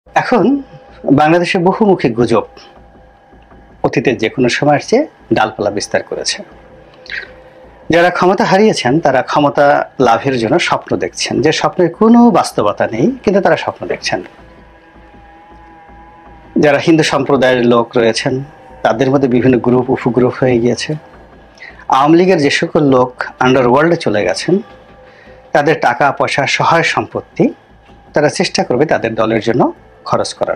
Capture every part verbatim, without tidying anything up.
এখন বাংলাদেশে বহুমুখী গুজব অতীতের যে কোনো সময়ের চেয়ে ডালপালা বিস্তার করেছে। যারা ক্ষমতা হারিয়েছেন তারা ক্ষমতা লাভের জন্য স্বপ্ন দেখছেন, যে স্বপ্নের কোনো বাস্তবতা নেই, কিন্তু তারা স্বপ্ন দেখছেন। যারা হিন্দু সম্প্রদায়ের লোক রয়েছেন তাদের মধ্যে বিভিন্ন গ্রুপ উপগ্রুপ হয়ে গিয়েছে। আওয়ামী লীগের যে সকল লোক আন্ডারওয়ার্ল্ডে চলে গেছেন তাদের টাকা পয়সা সহায় সম্পত্তি তারা চেষ্টা করবে তাদের দলের জন্য খরচ করার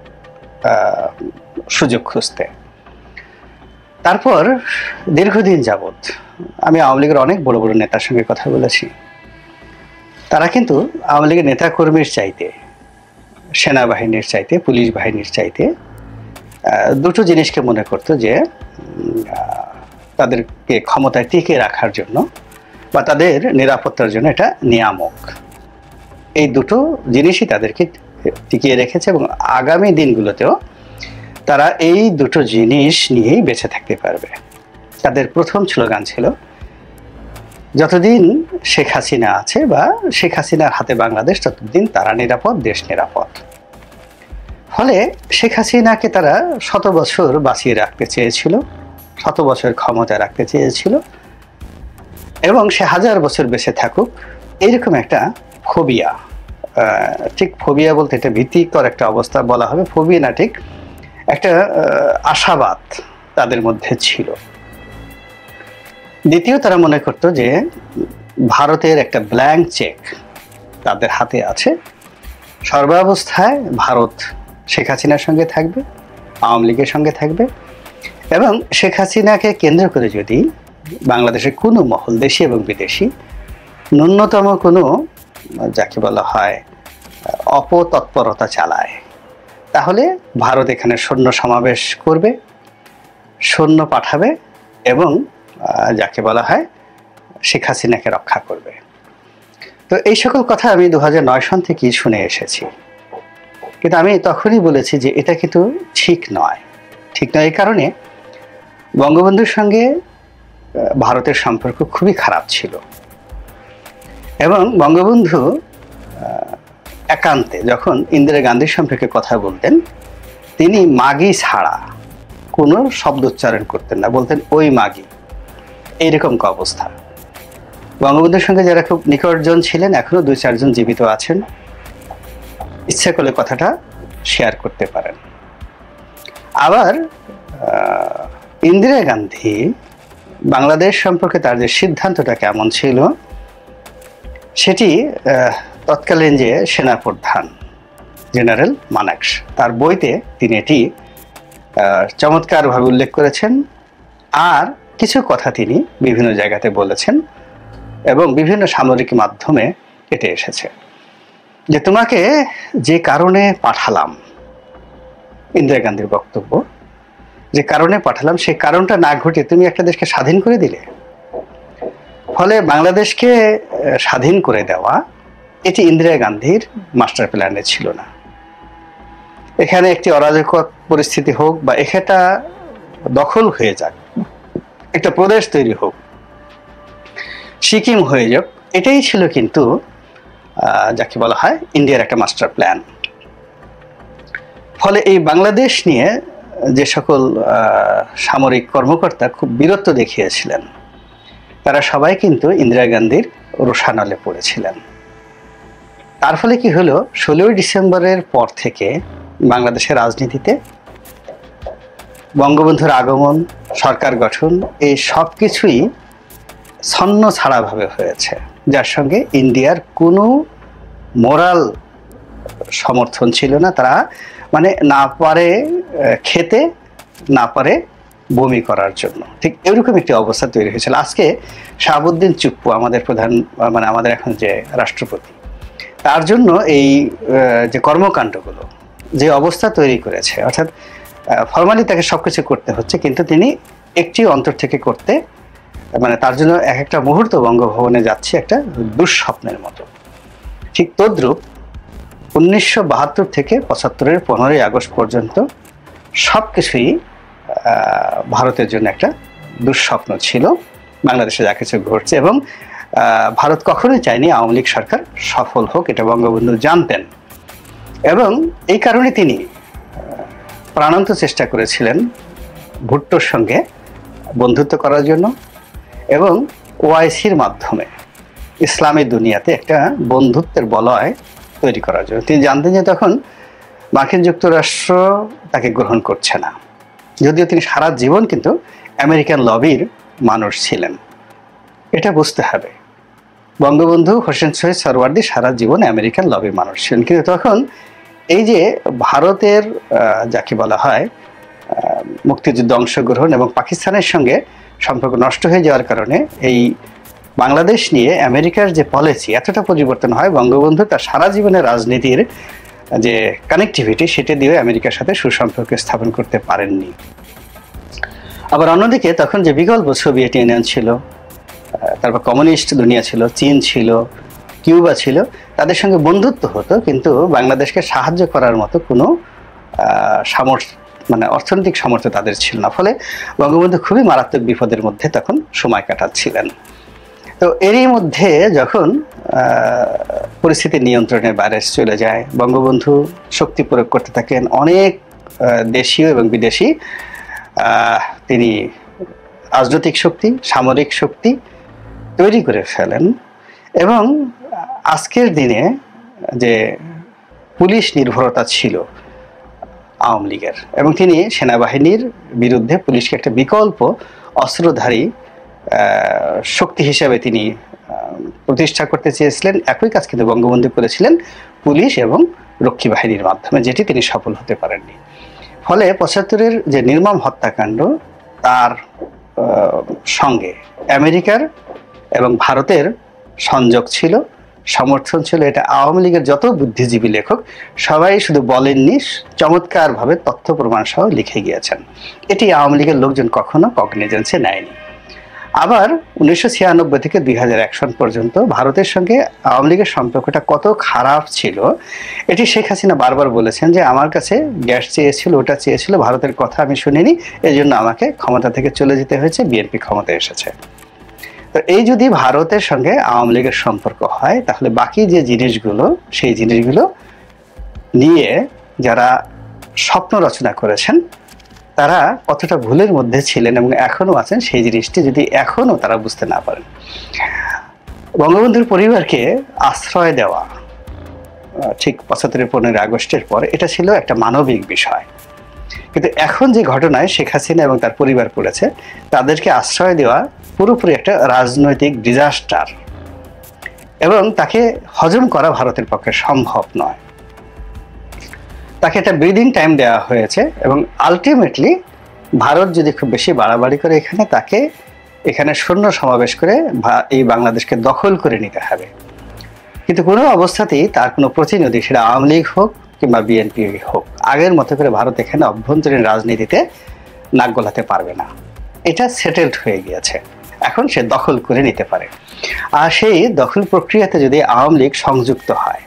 সুযোগ খুঁজতে। তারপর দীর্ঘদিন যাবৎ আমি আওয়ামী লীগের অনেক বড় বড় নেতার সঙ্গে কথা বলেছি। তারা কিন্তু আওয়ামী লীগের নেতা কর্মীর চাইতে, সেনাবাহিনীর চাইতে, পুলিশ বাহিনীর চাইতে দুটো জিনিসকে মনে করতো যে তাদেরকে ক্ষমতায় টিকে রাখার জন্য বা তাদের নিরাপত্তার জন্য এটা নিয়ামক। এই দুটো জিনিসই তাদেরকে টিকিয়ে রেখেছে এবং আগামী দিনগুলোতেও তারা এই দুটো জিনিস নিয়েই বেঁচে থাকতে পারবে। তাদের প্রথম স্লোগান ছিল, যতদিন শেখ হাসিনা আছে বা শেখ হাসিনার হাতে বাংলাদেশ ততদিন তারা নিরাপদ, দেশ নিরাপদ। ফলে শেখ হাসিনাকে তারা শত বছর বাঁচিয়ে রাখতে চেয়েছিল, শত বছর ক্ষমতায় রাখতে চেয়েছিল এবং সে হাজার বছর বেঁচে থাকুক, এইরকম একটা ফোবিয়া, ঠিক ফোবিয়া বলতে এটা ভীতিকর একটা অবস্থা বলা হবে, ফোবিয়া না, ঠিক একটা আশাবাদ তাদের মধ্যে ছিল। দ্বিতীয়, তারা মনে করত যে ভারতের একটা ব্ল্যাঙ্ক চেক তাদের হাতে আছে, সর্বাবস্থায় ভারত শেখ হাসিনার সঙ্গে থাকবে, আওয়ামী লীগের সঙ্গে থাকবে এবং শেখ হাসিনাকে কেন্দ্র করে যদি বাংলাদেশের কোনো মহল, দেশি এবং বিদেশি, ন্যূনতম কোনো যাকে বলা হয় অপতৎপরতা চালায়, তাহলে ভারত এখানে সৈন্য সমাবেশ করবে, সৈন্য পাঠাবে এবং যাকে বলা হয় শেখ হাসিনাকে রক্ষা করবে। তো এই সকল কথা আমি দু হাজার নয় সন থেকেই শুনে এসেছি, কিন্তু আমি তখনই বলেছি যে এটা কিন্তু ঠিক নয়। ঠিক নয় এই কারণে, বঙ্গবন্ধুর সঙ্গে ভারতের সম্পর্ক খুবই খারাপ ছিল এবং বঙ্গবন্ধু একান্তে যখন ইন্দিরা গান্ধীর সম্পর্কে কথা বলতেন তিনি মাগি ছাড়া কোনো শব্দ উচ্চারণ করতেন না, বলতেন ওই মাগি। এইরকম অবস্থা। বঙ্গবন্ধুর সঙ্গে যারা খুব নিকটজন ছিলেন, এখনো দুই চারজন জীবিত আছেন, ইচ্ছা করলে কথাটা শেয়ার করতে পারেন। আবার ইন্দিরা গান্ধী বাংলাদেশ সম্পর্কে তার যে সিদ্ধান্তটা কেমন ছিল সেটি তৎকালীন যে সেনাপ্রধান জেনারেল মানেকশ তার বইতে তিনি এটি চমৎকারভাবে উল্লেখ করেছেন। আর কিছু কথা তিনি বিভিন্ন জায়গাতে বলেছেন এবং বিভিন্ন সামরিক মাধ্যমে এটি এসেছে যে তোমাকে যে কারণে পাঠালাম, ইন্দিরা গান্ধীর বক্তব্য, যে কারণে পাঠালাম সেই কারণটা না ঘটিয়ে তুমি একটা দেশকে স্বাধীন করে দিলে। ফলে বাংলাদেশকে স্বাধীন করে দেওয়া এটি ইন্দিরা গান্ধীর মাস্টার প্ল্যানে ছিল না। এখানে একটি অরাজক পরিস্থিতি হোক বা এখানটা দখল হয়ে যাক, একটা প্রদেশ তৈরি হোক, সিকিম হয়ে যাক, এটাই ছিল কিন্তু যাকে বলা হয় ইন্ডিয়ার একটা মাস্টার প্ল্যান। ফলে এই বাংলাদেশ নিয়ে যে সকল সামরিক কর্মকর্তা খুব বীরত্ব দেখিয়েছিলেন তারা সবাই কিন্তু ইন্দিরা গান্ধীর রোষানলে পড়েছিলেন। তার ফলে কি হলো, ষোলোই ডিসেম্বরের পর থেকে বাংলাদেশের রাজনীতিতে বঙ্গবন্ধুর আগমন, সরকার গঠন, এই সব কিছুই ছন্ন ছাড়াভাবে হয়েছে, যার সঙ্গে ইন্ডিয়ার কোনো মোরাল সমর্থন ছিল না। তারা মানে না পারে খেতে, না পারে বমি করার জন্য, ঠিক এরকম একটি অবস্থা তৈরি হয়েছিল। আজকে শাহাবুদ্দিন চুপ্পু আমাদের প্রধান, মানে আমাদের এখন যে রাষ্ট্রপতি, তার জন্য এই যে কর্মকাণ্ডগুলো, যে অবস্থা তৈরি করেছে, অর্থাৎ ফর্মালি তাকে সবকিছু করতে হচ্ছে কিন্তু তিনি একটি অন্তর থেকে করতে, মানে তার জন্য এক একটা মুহূর্ত বঙ্গভবনে যাচ্ছে একটা দুঃস্বপ্নের মতো। ঠিক তদ্রূপ উনিশশো বাহাত্তর থেকে পঁচাত্তরের পনেরোই আগস্ট পর্যন্ত সব কিছুই ভারতের জন্য একটা দুঃস্বপ্ন ছিল। বাংলাদেশে যা কিছু ঘটছে এবং ভারত কখনোই চায়নি আওয়ামী লীগ সরকার সফল হোক, এটা বঙ্গবন্ধু জানতেন। এবং এই কারণে তিনি প্রাণান্ত চেষ্টা করেছিলেন ভুট্টোর সঙ্গে বন্ধুত্ব করার জন্য এবং ওআইসির মাধ্যমে ইসলামী দুনিয়াতে একটা বন্ধুত্বের বলয় তৈরি করার জন্য। তিনি জানতেন যে তখন মার্কিন যুক্তরাষ্ট্র তাকে গ্রহণ করছে না, যদিও তিনি সারা জীবন কিন্তু আমেরিকান লবির মানুষ ছিলেন। এটা বুঝতে হবে, বঙ্গবন্ধু হোসেন শহীদ সোহরাওয়ার্দী সারা জীবন আমেরিকান লবির মানুষ ছিলেন, কিন্তু তখন এই যে ভারতের যাকে বলা হয় মুক্তিযুদ্ধ অংশগ্রহণ এবং পাকিস্তানের সঙ্গে সম্পর্ক নষ্ট হয়ে যাওয়ার কারণে এই বাংলাদেশ নিয়ে আমেরিকার যে পলিসি এতটা পরিবর্তন হয়, বঙ্গবন্ধু তার সারা জীবনের রাজনীতির যে কানেক্টিভিটি সেটা দিয়ে আমেরিকার সাথে সুসম্পর্ক স্থাপন করতে পারেননি। আবার অন্যদিকে তখন যে বিকল্প সোভিয়েত ইউনিয়ন ছিল, তারপর কমিউনিস্ট দুনিয়া ছিল, চীন ছিল, কিউবা ছিল, তাদের সঙ্গে বন্ধুত্ব হতো, কিন্তু বাংলাদেশকে সাহায্য করার মতো কোনো সামর্থ্য মানে অর্থনৈতিক সামর্থ্য তাদের ছিল না। ফলে বঙ্গবন্ধু খুবই মারাত্মক বিপদের মধ্যে তখন সময় কাটাচ্ছিলেন। তো এরই মধ্যে যখন পরিস্থিতি নিয়ন্ত্রণের বাইরে চলে যায়, বঙ্গবন্ধু শক্তি প্রয়োগ করতে থাকেন, অনেক দেশীয় এবং বিদেশি তিনি রাজনৈতিক শক্তি, সামরিক শক্তি তৈরি করে ফেলেন এবং আজকের দিনে যে পুলিশ নির্ভরতা ছিল আওয়ামী লীগের, এবং তিনি সেনাবাহিনীর বিরুদ্ধে পুলিশকে একটা বিকল্প অস্ত্রধারী শক্তি হিসাবে তিনি প্রতিষ্ঠা করতে চেয়েছিলেন। একই কাজ কিন্তু বঙ্গবন্ধু করেছিলেন পুলিশ এবং রক্ষী বাহিনীর মাধ্যমে, যেটি তিনি সফল হতে পারেননি। ফলে পঁচাত্তরের যে নির্মম হত্যাকাণ্ড, তার সঙ্গে আমেরিকার এবং ভারতের সংযোগ ছিল, সমর্থন ছিল। এটা আওয়ামী লীগের যত বুদ্ধিজীবী লেখক সবাই শুধু বলেননি, চমৎকারভাবে তথ্য প্রমাণ সহ লিখে গিয়েছেন। এটি আওয়ামী লীগের লোকজন কখনো কগনিজেন্সে নেয়নি। আবার উনিশশো ছিয়ানব্বই থেকে দুই হাজার এক সন পর্যন্ত ভারতের সঙ্গে আওয়ামী লীগের সম্পর্কটা কত খারাপ ছিল এটি শেখ হাসিনা বারবার বলেছেন যে আমার কাছে গ্যাস চেয়েছিল, ওটা চেয়েছিল, ভারতের কথা আমি শুনিনি, এই জন্য আমাকে ক্ষমতা থেকে চলে যেতে হয়েছে, বিএনপি ক্ষমতায় এসেছে। তো এই যদি ভারতের সঙ্গে আওয়ামী লীগের সম্পর্ক হয়, তাহলে বাকি যে জিনিসগুলো সেই জিনিসগুলো নিয়ে যারা স্বপ্ন রচনা করেছেন তারা কতটা ভুলের মধ্যে ছিলেন এবং এখনও আছেন, সেই জিনিসটি যদি এখনও তারা বুঝতে না পারেন। বঙ্গবন্ধুর পরিবারকে আশ্রয় দেওয়া ঠিক পঁচাত্তরের পনেরোই আগস্টের পর এটা ছিল একটা মানবিক বিষয়, কিন্তু এখন যে ঘটনায় শেখ হাসিনা এবং তার পরিবার পড়েছে, তাদেরকে আশ্রয় দেওয়া পুরোপুরি একটা রাজনৈতিক ডিজাস্টার এবং তাকে হজম করা ভারতের পক্ষে সম্ভব নয়। তাকে একটা ব্রিদিং টাইম দেওয়া হয়েছে এবং আলটিমেটলি ভারত যদি খুব বেশি বাড়াবাড়ি করে এখানে তাকে এখানে সৈন্য সমাবেশ করে এই বাংলাদেশকে দখল করে নিতে হবে, কিন্তু কোনো অবস্থাতেই তার কোনো প্রতিনিধি, সেটা আওয়ামী লীগ হোক কিংবা বিএনপি হোক, আগের মতো করে ভারত এখানে অভ্যন্তরীণ রাজনীতিতে নাক গলাতে পারবে না। এটা সেটেলড হয়ে গিয়েছে, এখন সে দখল করে নিতে পারে। আর সেই দখল প্রক্রিয়াতে যদি আওয়ামী লীগ সংযুক্ত হয়,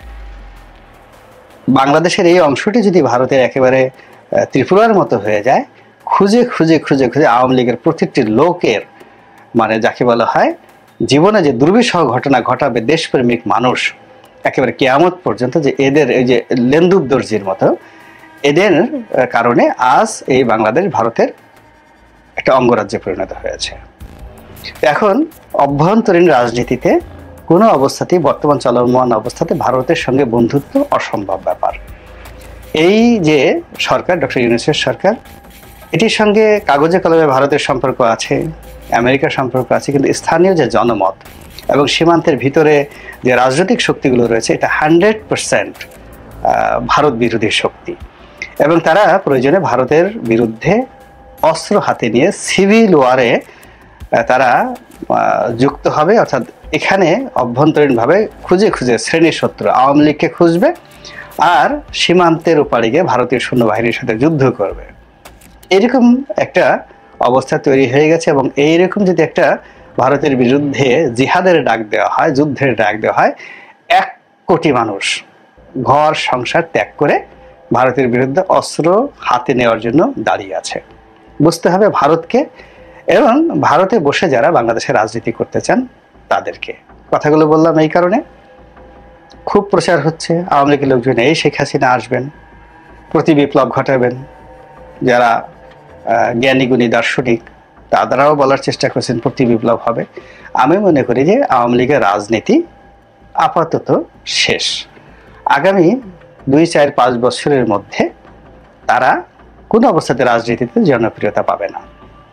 বাংলাদেশের এই অংশটি যদি ভারতের একেবারে ত্রিপুরার মতো হয়ে যায়, খুঁজে খুঁজে খুঁজে খুঁজে আওয়ামী লীগের প্রতিটি লোকের মানে যাকে বলা হয় জীবনে যে দুর্বিষহ ঘটনা ঘটাবে দেশপ্রেমিক মানুষ একেবারে কিয়ামত পর্যন্ত, যে এদের এই যে লেন্দুব দর্জির মতো এদের কারণে আজ এই বাংলাদেশ ভারতের একটা অঙ্গরাজ্যে পরিণত হয়েছে। এখন অভ্যন্তরীণ রাজনীতিতে কোনো অবস্থাতেই বর্তমান চলমান অবস্থাতে ভারতের সঙ্গে বন্ধুত্ব অসম্ভব ব্যাপার। এই যে সরকার, ডক্টর ইউনূসের সরকার, এটির সঙ্গে কাগজে কলমে ভারতের সম্পর্ক আছে, আমেরিকার সম্পর্ক আছে, কিন্তু স্থানীয় যে জনমত এবং সীমান্তের ভিতরে যে রাজনৈতিক শক্তিগুলো রয়েছে, এটা হান্ড্রেড পার্সেন্ট ভারত বিরোধী শক্তি এবং তারা প্রয়োজনে ভারতের বিরুদ্ধে অস্ত্র হাতে নিয়ে সিভিল ওয়ারে তারা যুক্ত হবে। অর্থাৎ এখানে অভ্যন্তরীণভাবে খুঁজে খুঁজে শ্রেণী শত্রু আওয়ামী লীগকে খুঁজবে আর সীমান্তের ওপারে গিয়ে ভারতীয় সৈন্যবাহিনীর সাথে যুদ্ধ করবে। এরকম একটা অবস্থা তৈরি হয়ে গেছে এবং এইরকম যদি একটা ভারতের বিরুদ্ধে জিহাদের ডাক দেওয়া হয়, যুদ্ধের ডাক দেওয়া হয়, এক কোটি মানুষ ঘর সংসার ত্যাগ করে ভারতের বিরুদ্ধে অস্ত্র হাতে নেওয়ার জন্য দাঁড়িয়ে আছে। বুঝতে হবে ভারতকে এবং ভারতে বসে যারা বাংলাদেশে রাজনীতি করতে চান তাদেরকে। কথাগুলো বললাম এই কারণে খুব প্রচার হচ্ছে, আওয়ামী লীগের লোকজন এই শেখ হাসিনা আসবেন, প্রতি বিপ্লব ঘটাবেন। যারা জ্ঞানী গুণী দার্শনিক তারাও বলার চেষ্টা করছেন প্রতি বিপ্লব হবে। আমি মনে করি যে আওয়ামী লীগের রাজনীতি আপাতত শেষ। আগামী দুই চার পাঁচ বছরের মধ্যে তারা কোনো অবস্থাতে রাজনীতিতে জনপ্রিয়তা পাবে না।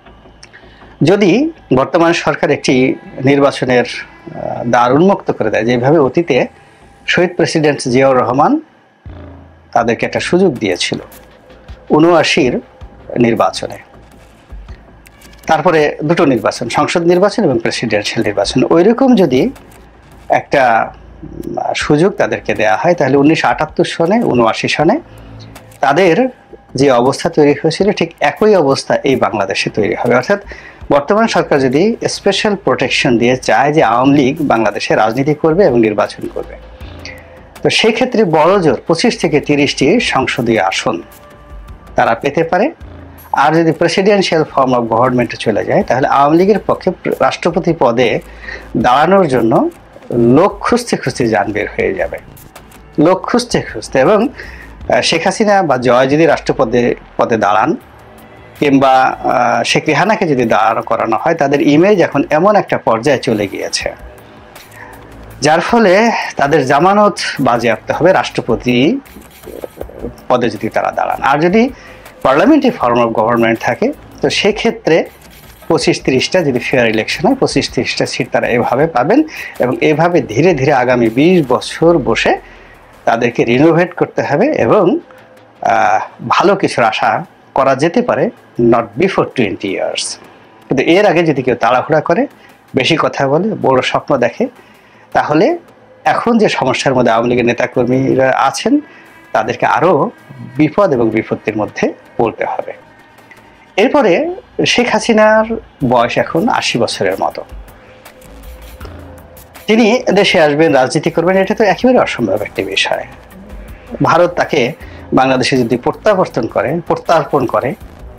যদি বর্তমান সরকার একটি নির্বাচনের দ্বার উন্মুক্ত করে দেয়, যেভাবে অতীতে শহীদ প্রেসিডেন্ট জিয়াউর রহমান তাদেরকে একটা সুযোগ দিয়েছিল উনআশির নির্বাচনে, তারপরে দুটো নির্বাচন, সংসদ নির্বাচন এবং প্রেসিডেন্সিয়াল নির্বাচন, ওই রকম যদি একটা সুযোগ তাদেরকে দেয়া হয়, তাহলে উনিশশো আটাত্তর সনে উনআশি সনে তাদের যে অবস্থা তৈরি হয়েছিল ঠিক একই অবস্থা এই বাংলাদেশে তৈরি হবে। অর্থাৎ বর্তমান সরকার যদি স্পেশাল প্রোটেকশন দিয়ে চায় যে আওয়ামী লীগ বাংলাদেশে রাজনীতি করবে এবং নির্বাচন করবে, তো সেই ক্ষেত্রে বড় জোর পঁচিশ থেকে তিরিশটি সংসদীয় আসন তারা পেতে পারে। আর যদি প্রেসিডেন্সিয়াল ফর্ম অফ গভর্নমেন্টে চলে যায়, তাহলে আওয়ামী লীগের পক্ষে রাষ্ট্রপতি পদে দাঁড়ানোর জন্য লোক খুঁজতে খুঁজতে যান বের হয়ে যাবে, লোক খুঁজতে খুঁজতে। এবং শেখ হাসিনা বা জয় যদি রাষ্ট্রপদে পদে দাঁড়ান, কিংবা শেখ রেহানাকে যদি দাঁড় করানো হয়, তাদের ইমেজ এখন এমন একটা পর্যায়ে চলে গিয়েছে যার ফলে তাদের জামানত বাজেয়াপ্ত হবে রাষ্ট্রপতি পদে যদি তারা দাঁড়ান। আর যদি পার্লামেন্টারি ফর্ম অফ গভর্নমেন্ট থাকে, তো সেক্ষেত্রে পঁচিশ তিরিশটা যদি ফেয়ার ইলেকশন হয়, পঁচিশ তিরিশটা সিট তারা এভাবে পাবেন। এবং এভাবে ধীরে ধীরে আগামী বিশ বছর বসে তাদেরকে রিনোভেট করতে হবে এবং ভালো কিছুর আশা করা যেতে পারে, নট বিফোর টোয়েন্টি ইয়ার্স। কিন্তু এর আগে যদি কেউ তাড়াহুড়া করে, বেশি কথা বলে, বড় স্বপ্ন দেখে, তাহলে এখন যে সমস্যার মধ্যে আওয়ামী লীগের নেতাকর্মীরা আছেন তাদেরকে আরও বিপদ এবং বিপত্তির মধ্যে পড়তে হবে। এরপরে শেখ হাসিনার বয়স এখন আশি বছরের মতো, তিনি দেশে আসবেন, রাজনীতি করবেন, এটা তো একেবারে অসম্ভব একটি বিষয়। ভারত তাকে বাংলাদেশে যদি প্রত্যাবর্তন করে, প্রত্যার্পণ করে,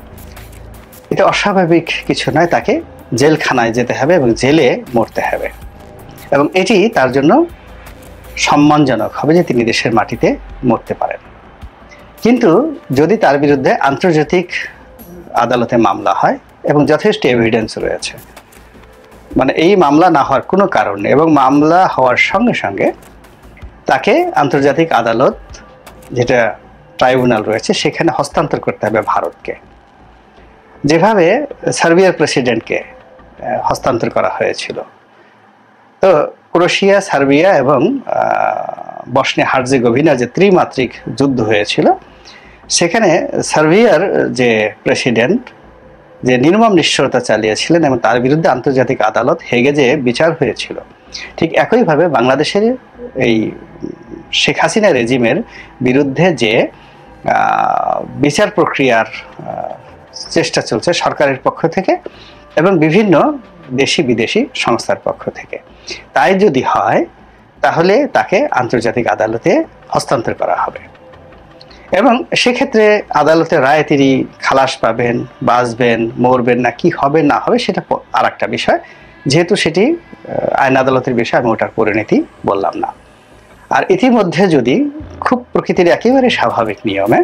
এটা অস্বাভাবিক কিছু নয়। তাকে জেলখানায় যেতে হবে এবং জেলে মরতে হবে, এবং এটি তার জন্য সম্মানজনক হবে যে তিনি দেশের মাটিতে মরতে পারেন। কিন্তু যদি তার বিরুদ্ধে আন্তর্জাতিক আদালতে মামলা হয় এবং যথেষ্ট এভিডেন্স রয়েছে, মানে এই মামলা না হওয়ার কোনো কারণ নেই, এবং মামলা হওয়ার সঙ্গে সঙ্গে তাকে আন্তর্জাতিক আদালত, যেটা ট্রাইব্যুনাল রয়েছে, সেখানে হস্তান্তর করতে হবে ভারতকে, যেভাবে সার্বিয়ার প্রেসিডেন্টকে হস্তান্তর করা হয়েছিল। তো ক্রোয়েশিয়া, সার্বিয়া এবং বসনিয়া হার্জেগোভিনা যে ত্রিমাত্রিক যুদ্ধ হয়েছিল, সেখানে সার্বিয়ার যে প্রেসিডেন্ট যে নির্মম নিষ্ঠুরতা চালিয়েছিলেন এবং তার বিরুদ্ধে আন্তর্জাতিক আদালত হেগে যে বিচার হয়েছিল, ঠিক একইভাবে বাংলাদেশের এই শেখ হাসিনা রেজিমের বিরুদ্ধে যে বিচার প্রক্রিয়ার চেষ্টা চলছে সরকারের পক্ষ থেকে এবং বিভিন্ন দেশি বিদেশি সংস্থার পক্ষ থেকে, তাই যদি হয় তাহলে তাকে আন্তর্জাতিক আদালতে হস্তান্তর করা হবে। এবং সেক্ষেত্রে আদালতের রায়ে তিনি খালাস পাবেন, বাঁচবেন, মরবেন না কি হবে না হবে সেটা আর একটা বিষয়, যেহেতু সেটি আইন আদালতের বিষয়, আমি ওটার পরিণতি বললাম না। আর ইতিমধ্যে যদি খুব প্রকৃতির একেবারে স্বাভাবিক নিয়মে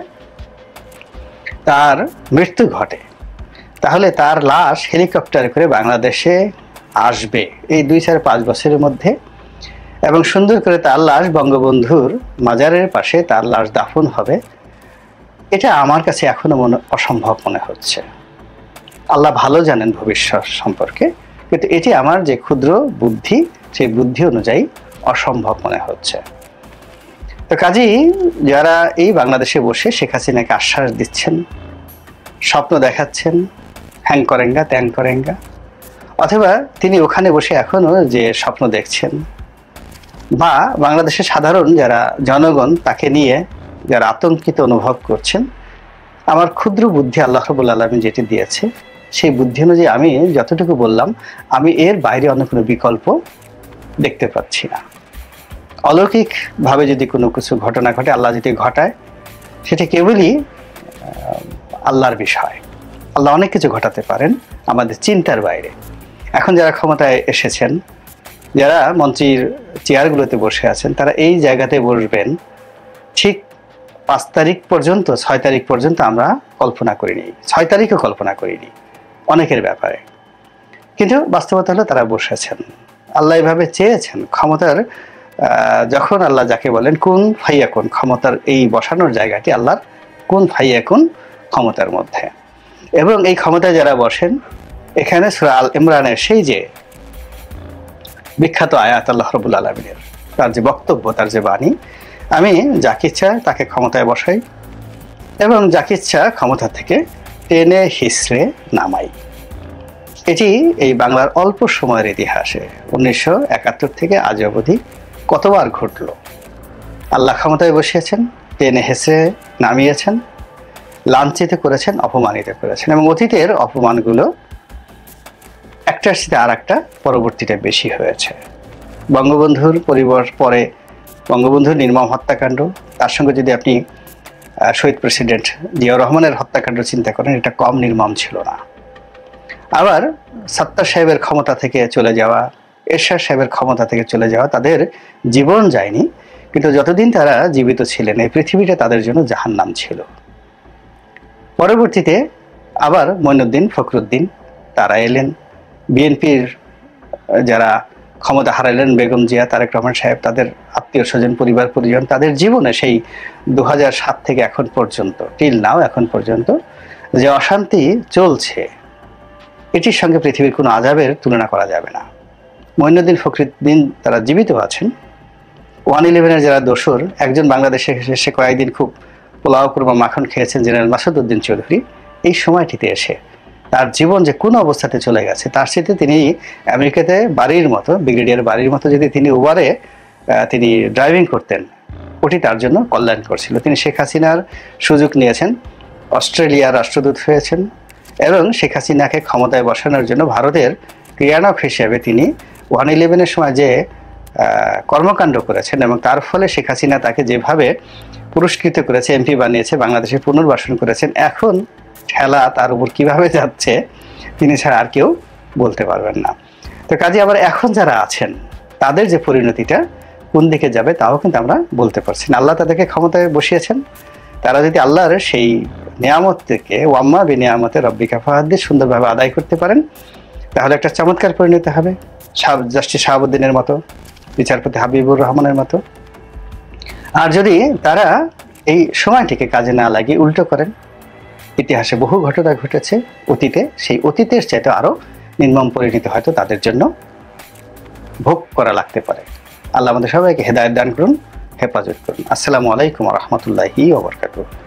তার মৃত্যু ঘটে, তাহলে তার লাশ হেলিকপ্টারে করে বাংলাদেশে আসবে এই দুই চার পাঁচ বছরের মধ্যে, এবং সুন্দর করে তার লাশ বঙ্গবন্ধুর মাজারের পাশে তার লাশ দাফন হবে। এটা আমার কাছে এখনো মনে অসম্ভব মনে হচ্ছে। আল্লাহ ভালো জানেন ভবিষ্যৎ সম্পর্কে, কিন্তু এটি আমার যে ক্ষুদ্র বুদ্ধি, সেই বুদ্ধি অনুযায়ী অসম্ভব মনে হচ্ছে। তো কাজেই যারা এই বাংলাদেশে বসে শেখ হাসিনাকে আশ্বাস দিচ্ছেন, স্বপ্ন দেখাচ্ছেন, হ্যাং করেঙ্গা ত্যাং করেঙ্গা, অথবা তিনি ওখানে বসে এখনো যে স্বপ্ন দেখছেন, বা বাংলাদেশের সাধারণ যারা জনগণ তাকে নিয়ে যারা আতঙ্কিত অনুভব করছেন, আমার ক্ষুদ্র বুদ্ধি আল্লাহ রাব্বুল আলামিন যেটি দিয়েছে সেই বুদ্ধি অনুযায়ী আমি যতটুকু বললাম, আমি এর বাইরে অন্য কোনো বিকল্প দেখতে পাচ্ছি না। অলৌকিকভাবে যদি কোনো কিছু ঘটনা ঘটে, আল্লাহ যদি ঘটায়, সেটা কেবলই আল্লাহর বিষয়। আল্লাহ অনেক কিছু ঘটাতে পারেন আমাদের চিন্তার বাইরে। এখন যারা ক্ষমতায় এসেছেন, যারা মন্ত্রীর চেয়ারগুলোতে বসে আছেন তারা এই জায়গাতে বসবেন ঠিক পাঁচ তারিখ পর্যন্ত, ছয় তারিখ পর্যন্ত আমরা কল্পনা করিনি, ছয় তারিখও কল্পনা করিনি অনেকের ব্যাপারে। কিন্তু বাস্তবতা হলো তারা বসেছেন। আল্লাহ এভাবে চেয়েছেন। ক্ষমতার যখন আল্লাহ যাকে বলেন কুন ফাইয়াকুন, ক্ষমতার এই বসানোর জায়গাটি আল্লাহর কুন ফাইয়াকুন ক্ষমতার মধ্যে। এবং এই ক্ষমতায় যারা বসেন, এখানে সূরা আল ইমরানের সেই যে বিখ্যাত আয়াত আল্লাহ রাব্বুল আলামিনের, তার যে বক্তব্য, তার যে বাণী, আমি যাকে ইচ্ছা তাকে ক্ষমতায় বসাই এবং যাকে ইচ্ছা ক্ষমতা থেকে টেনে হিসড়ে নামাই। এটি এই বাংলার অল্প সময়ের ইতিহাসে উনিশশো একাত্তর থেকে আজ অবধি কতবার ঘটল। আল্লাহ ক্ষমতায় বসিয়েছেন, টেনে হেসড়ে নামিয়েছেন, লাঞ্ছিত করেছেন, অপমানিত করেছেন এবং অতীতের অপমানগুলো একটার সাথে আর একটা পরবর্তীতে বেশি হয়েছে। বঙ্গবন্ধুর পরিবার পরে বঙ্গবন্ধুর নির্মম হত্যাকাণ্ড, তার সঙ্গে যদি আপনি শহীদ প্রেসিডেন্ট জিয়াউর রহমানের হত্যাকাণ্ড চিন্তা করেন, এটা কম নির্মম ছিল না। আবার সাত্তার সাহেবের ক্ষমতা থেকে চলে যাওয়া, এরশাদ সাহেবের ক্ষমতা থেকে চলে যাওয়া, তাদের জীবন যায়নি, কিন্তু যতদিন তারা জীবিত ছিলেন এই পৃথিবীটা তাদের জন্য জাহান্নাম ছিল। পরবর্তীতে আবার মঈনুদ্দিন ফখরুদ্দিন তারা এলেন, বিএনপির যারা ক্ষমতা হারালেন, বেগম জিয়া, তারেক রহমান সাহেব, তাদের আত্মীয় স্বজন, পরিবার পরিজন, তাদের জীবনে সেই দু হাজার সাত থেকে এখন পর্যন্ত, টিল নাও এখন পর্যন্ত যে অশান্তি চলছে, এটির সঙ্গে পৃথিবীর কোনো আযাবের তুলনা করা যাবে না। মঈনুদ্দিন ফখরুদ্দিন তারা জীবিত আছেন। ওয়ান ইলেভেনের যারা দোসর, একজন বাংলাদেশে এসে কয়েকদিন খুব পোলাও কুরমা মাখন খেয়েছেন, জেনারেল মাসুদ উদ্দিন চৌধুরী, এই সময়টিতে এসে তার জীবন যে কোন অবস্থাতে চলে গেছে, তার সাথে তিনি আমেরিকাতে বাড়ির মতো, ব্রিগেডিয়ার বাড়ির মতো যদি তিনি উবারে তিনি ড্রাইভিং করতেন, ওটি তার জন্য কল্যাণ করছিল। তিনি শেখ হাসিনার সুযোগ নিয়েছেন, অস্ট্রেলিয়ার রাষ্ট্রদূত হয়েছেন এবং শেখ হাসিনাকে ক্ষমতায় বসানোর জন্য ভারতের ক্রিয়ানক হিসেবে তিনি ওয়ান ইলেভেনের সময় যে কর্মকাণ্ড করেছেন এবং তার ফলে শেখ হাসিনা তাকে যেভাবে পুরস্কৃত করেছে, এমপি বানিয়েছে, বাংলাদেশে পুনর্বাসন করেছেন, এখন ঠেলা তার উপর কিভাবে যাচ্ছে তিনি ছাড়া আর কেউ বলতে পারবেন না। তো কাজে আবার এখন যারা আছেন তাদের যে পরিণতিটা কোন দিকে যাবে তাও কিন্তু আমরা বলতে পারছি না। আল্লাহ তাদেরকে ক্ষমতায় বসিয়েছেন, তারা যদি আল্লাহর সেই নিয়ামত থেকে ওয়াম্মা বি নিয়ামতে রব্বিকা ফাহাদ্দিস সুন্দরভাবে আদায় করতে পারেন, তাহলে একটা চমৎকার পরিণতি হবে, জাস্টিস শাহাবুদ্দিনের মতো, বিচারপতি হাবিবুর রহমানের মতো। আর যদি তারা এই সময়টিকে কাজে না লাগিয়ে উল্টো করেন, ইতিহাসে বহু ঘটনা ঘটেছে অতীতে, সেই অতীতের চাইতে আরো নির্মম পরিণতি হয়তো তাদের জন্য ভোগ করা লাগতে পারে। আল্লাহ আমাদের সবাইকে হেদায়েত দান করুন, হেফাজত করুন। আসসালামু আলাইকুম ওয়া রাহমাতুল্লাহি ওয়া বারাকাতুহু।